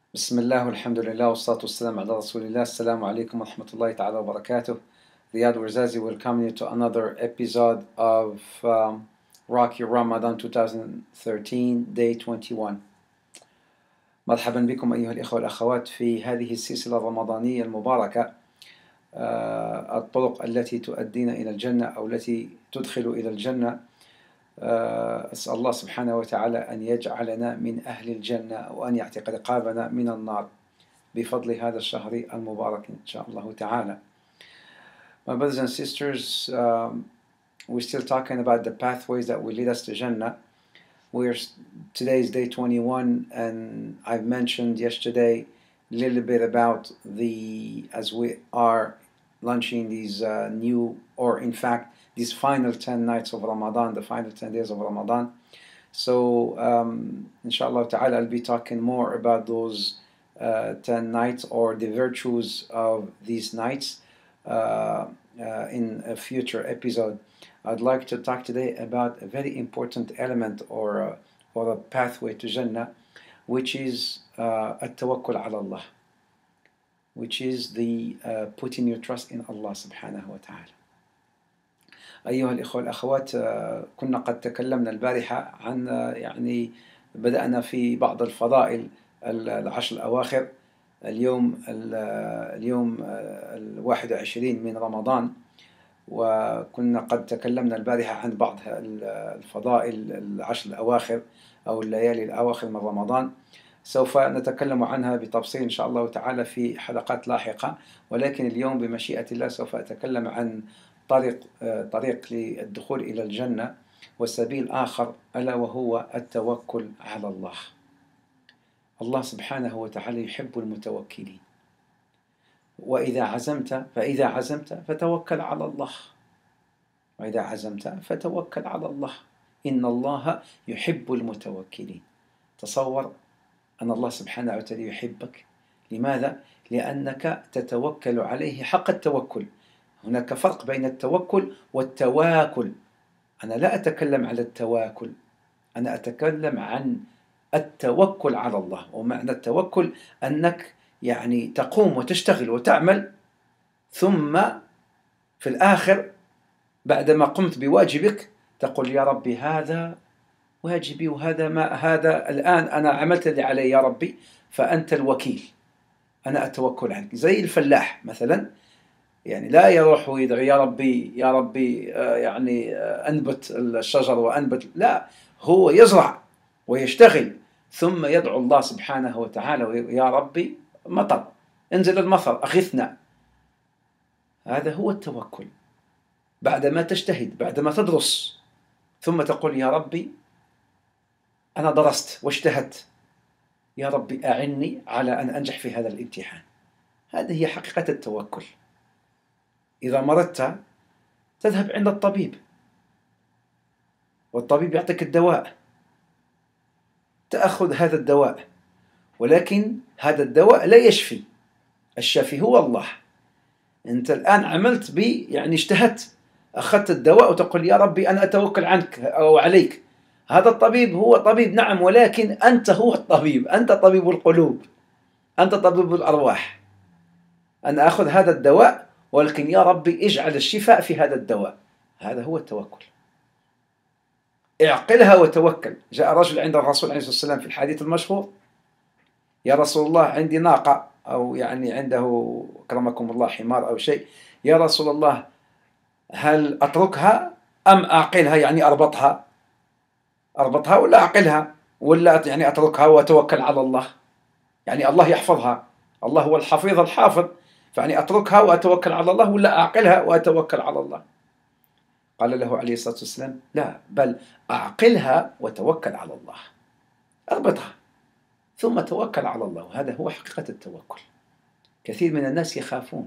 بسم الله والحمد لله والصلاة والسلام على رسول الله. Assalamu alaikum wa rahmatullahi ta'ala wa barakatuh. Riyad Warzazi welcome you to another episode of Rock Your Ramadan 2013 Day 21. مرحبا بكم أيها الإخوة والأخوات في هذه السلسلة الرمضانية المباركة، الطرق التي تؤدينا إلى الجنة أو التي تدخل إلى الجنة. أسأل الله سبحانه وتعالى أن يجعلنا من أهل الجنة وأن يعتق رقابنا من النار بفضل هذا الشهر المبارك إن شاء الله تعالى. My brothers and sisters, we're still talking about the pathways that will lead us to Jannah. Today is day 21, and I've mentioned yesterday a little bit about as we are launching these these final 10 nights of Ramadan, the final 10 days of Ramadan. So, inshallah ta'ala, I'll be talking more about those 10 nights or the virtues of these nights in a future episode. I'd like to talk today about a very important element or a pathway to Jannah, which is at-tawakkul ala Allah, which is the putting your trust in Allah subhanahu wa ta'ala. أيها الإخوة والأخوات، كنا قد تكلمنا البارحة عن بدأنا في بعض الفضائل العشر الأواخر. اليوم 21 من رمضان، وكنا قد تكلمنا البارحة عن بعض الفضائل العشر الأواخر أو الليالي الأواخر من رمضان. سوف نتكلم عنها بتفصيل إن شاء الله تعالى في حلقات لاحقة، ولكن اليوم بمشيئة الله سوف أتكلم عن طريق للدخول إلى الجنة وسبيل آخر، ألا وهو التوكل على الله. الله سبحانه وتعالى يحب المتوكلين، فإذا عزمت فتوكل على الله، وإذا عزمت فتوكل على الله، إن الله يحب المتوكلين. تصور أن الله سبحانه وتعالى يحبك. لماذا؟ لأنك تتوكل عليه حق التوكل. هناك فرق بين التوكل والتواكل. أنا لا أتكلم على التواكل، أنا أتكلم عن التوكل على الله. ومعنى التوكل أنك تقوم وتشتغل وتعمل، ثم في الآخر بعدما قمت بواجبك تقول يا ربي هذا واجبي وهذا ما هذا الآن أنا عملت اللي علي يا ربي، فأنت الوكيل، أنا أتوكل عنك. زي الفلاح مثلا، لا يروح ويدعو يا ربي يا ربي أنبت الشجر وأنبت، لا، هو يزرع ويشتغل ثم يدعو الله سبحانه وتعالى يا ربي مطر، انزل المطر، أغثنا. هذا هو التوكل. بعدما تجتهد، بعدما تدرس، ثم تقول يا ربي أنا درست واجتهدت، يا ربي أعني على أن أنجح في هذا الامتحان. هذه هي حقيقة التوكل. إذا مرضت تذهب عند الطبيب، والطبيب يعطيك الدواء، تأخذ هذا الدواء، ولكن هذا الدواء لا يشفي، الشافي هو الله. أنت الآن عملت اجتهدت، أخذت الدواء وتقول يا ربي أنا أتوكل عنك أو عليك. هذا الطبيب هو طبيب، نعم، ولكن أنت هو الطبيب، أنت طبيب القلوب، أنت طبيب الأرواح. أنا أخذ هذا الدواء، ولكن يا ربي اجعل الشفاء في هذا الدواء. هذا هو التوكل. اعقلها وتوكل. جاء رجل عند الرسول عليه الصلاة والسلام في الحديث المشهور: يا رسول الله عندي ناقة، أو عنده أكرمكم الله حمار أو شيء، يا رسول الله هل أتركها أم أعقلها؟ أربطها ولا أعقلها، ولا أتركها وأتوكل على الله؟ الله يحفظها، الله هو الحفيظ الحافظ، أتركها وأتوكل على الله ولا أعقلها وأتوكل على الله؟ قال له عليه الصلاة والسلام: لا، بل أعقلها وتوكل على الله، أربطها ثم توكل على الله. هذا هو حقيقة التوكل. كثير من الناس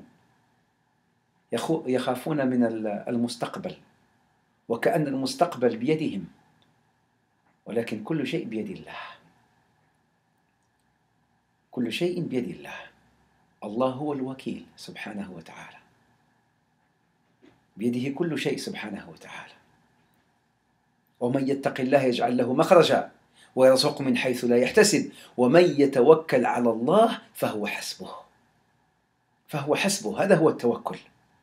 يخافون من المستقبل، وكأن المستقبل بيدهم، ولكن كل شيء بيد الله، كل شيء بيد الله. الله هو الوكيل سبحانه وتعالى، بيده كل شيء سبحانه وتعالى. ومن يتق الله يجعل له مخرجا ويرزقه من حيث لا يحتسب ومن يتوكل على الله فهو حسبه. فهو حسبه، هذا هو التوكل.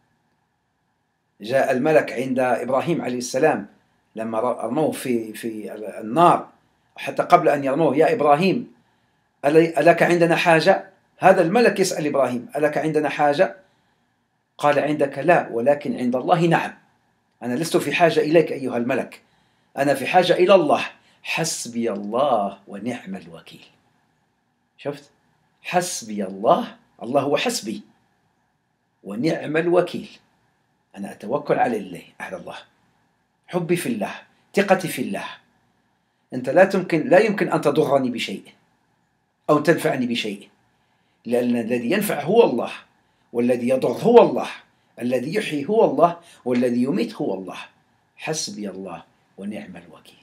جاء الملك عند إبراهيم عليه السلام لما رموه في النار، حتى قبل أن يرموه: يا إبراهيم ألك عندنا حاجة؟ هذا الملك يسأل إبراهيم: ألك عندنا حاجة؟ قال: عندك لا، ولكن عند الله نعم. أنا لست في حاجة إليك أيها الملك، أنا في حاجة إلى الله. حسبي الله ونعم الوكيل. شفت؟ حسبي الله، الله هو حسبي، ونعم الوكيل. أنا أتوكل على الله، حبي في الله، ثقتي في الله. أنت لا يمكن أن تضرني بشيء أو تنفعني بشيء، لأن الذي ينفع هو الله، والذي يضر هو الله، الذي يحيي هو الله، والذي يميت هو الله. حسبي الله ونعم الوكيل.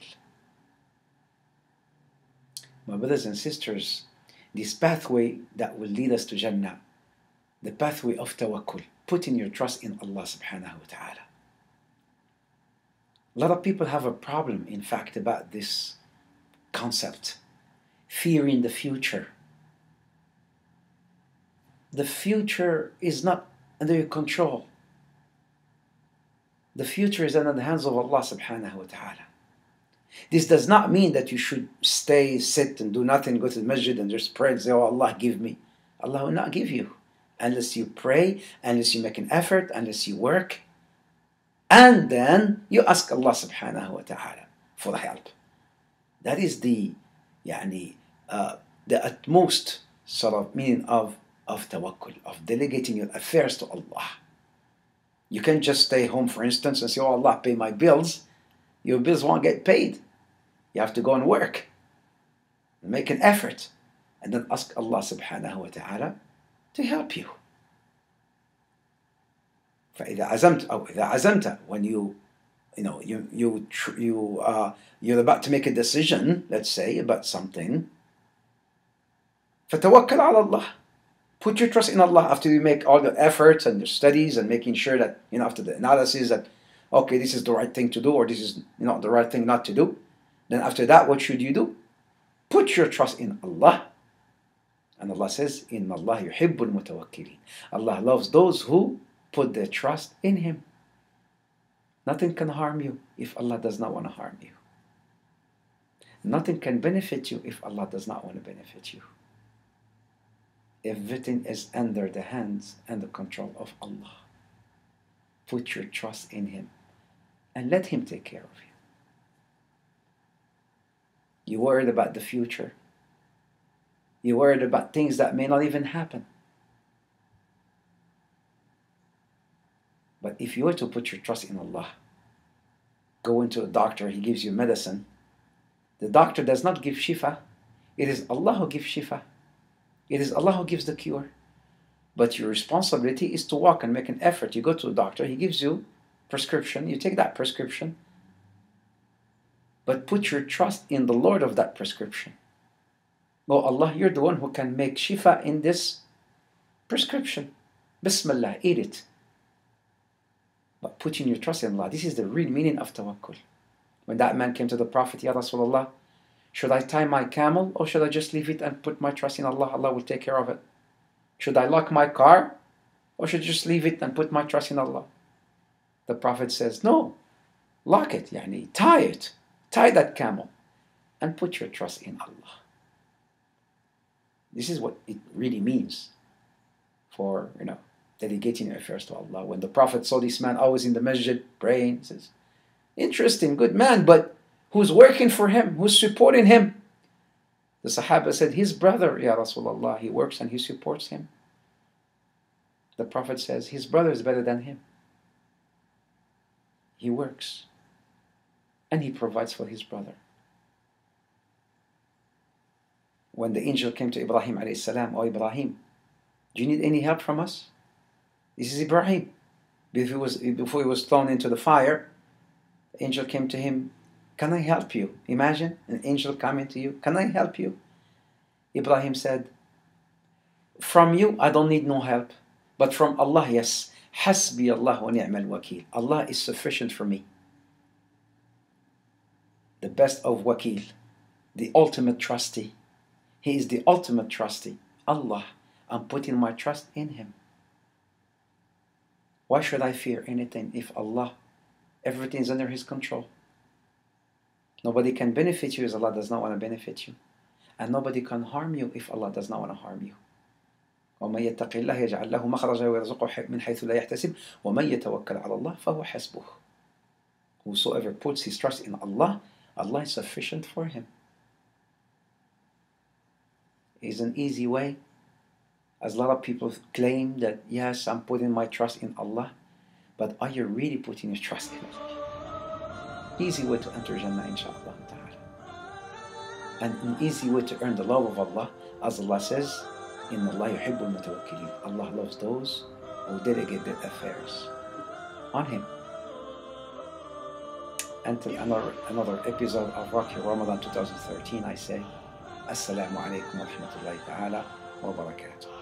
My brothers and sisters, this pathway that will lead us to Jannah, the pathway of tawakkul, putting your trust in Allah subhanahu wa ta'ala. A lot of people have a problem, in fact, about this concept, fearing the future. The future is not under your control. The future is under the hands of Allah subhanahu wa ta'ala. This does not mean that you should sit and do nothing, go to the masjid and just pray and say, oh Allah, give me. Allah will not give you unless you pray, unless you make an effort, unless you work. And then you ask Allah subhanahu wa ta'ala for help. That is the utmost sort of meaning of tawakkul, of delegating your affairs to Allah. You can't just stay home, for instance, and say, oh Allah, pay my bills. Your bills won't get paid. You have to go and work, and make an effort, and then ask Allah subhanahu wa ta'ala to help you. فإذا عزمت أو إذا عزمت, when you're about to make a decision, let's say, about something, فتوكل على الله. Put your trust in Allah after you make all the efforts and the studies and making sure that, after the analysis that, okay, this is the right thing to do or this is not the right thing not to do. Then after that, what should you do? Put your trust in Allah. And Allah says, إِنَّ اللَّهَ يُحِبُّ الْمُتَوَكِّلِينَ. Allah loves those who put their trust in Him. Nothing can harm you if Allah does not want to harm you. Nothing can benefit you if Allah does not want to benefit you. Everything is under the hands and the control of Allah. Put your trust in Him and let Him take care of you. You're worried about the future. You're worried about things that may not even happen. But if you were to put your trust in Allah, go into a doctor, he gives you medicine. The doctor does not give shifa. It is Allah who gives shifa. It is Allah who gives the cure. But your responsibility is to walk and make an effort. You go to a doctor, he gives you prescription, you take that prescription. But put your trust in the Lord of that prescription. Oh Allah, you're the one who can make shifa in this prescription. Bismillah, eat it. But putting your trust in Allah, this is the real meaning of tawakkul. When that man came to the Prophet, Ya Rasulullah, should I tie my camel or should I just leave it and put my trust in Allah? Allah will take care of it. Should I lock my car or should I just leave it and put my trust in Allah? The Prophet says, no, lock it, tie it. Tie that camel and put your trust in Allah. This is what it really means for, dedicating your affairs to Allah. When the Prophet saw this man always in the masjid praying, he says, interesting, good man, but who's working for him? Who's supporting him? The Sahaba said, his brother, Ya Rasulullah, he works and he supports him. The Prophet says, his brother is better than him. He works and he provides for his brother. When the angel came to Ibrahim alayhi salam, oh Ibrahim, do you need any help from us? This is Ibrahim. Before he was thrown into the fire, the angel came to him, can I help you? Imagine an angel coming to you, can I help you? Ibrahim said, from you I don't need no help, but from Allah, yes. Hasbi Allah wa ni'mal wakil. Allah is sufficient for me. The best of wakil. the ultimate trustee. He is the ultimate trustee. Allah, I'm putting my trust in Him. Why should I fear anything if Allah, everything is under His control? Nobody can benefit you if Allah does not want to benefit you. And nobody can harm you if Allah does not want to harm you. وَمَن يَتَّقِ اللَّهَ يَجْعَل لَّهُ مَخْرَجًا وَيَرْزُقْهُ مِنْ حَيْثُ لَا يَحْتَسِبُ وَمَن يَتَوَكَّلْ عَلَى اللَّهِ فَهُوَ حَسْبُهُ. Whosoever puts his trust in Allah, Allah is sufficient for him. It's an easy way. As a lot of people claim that, yes, I'm putting my trust in Allah, but are you really putting your trust in Allah? Easy way to enter Jannah, inshaAllah ta'ala. And an easy way to earn the love of Allah, as Allah says, إِنَّ اللَّهَ يُحِبُّ الْمُتَوَكِّلِينَ. Allah loves those who delegate their affairs on Him. Until another episode of Rocky Ramadan 2013, I say, Assalamu alaikum wa rahmatullahi ta'ala wa barakatuh.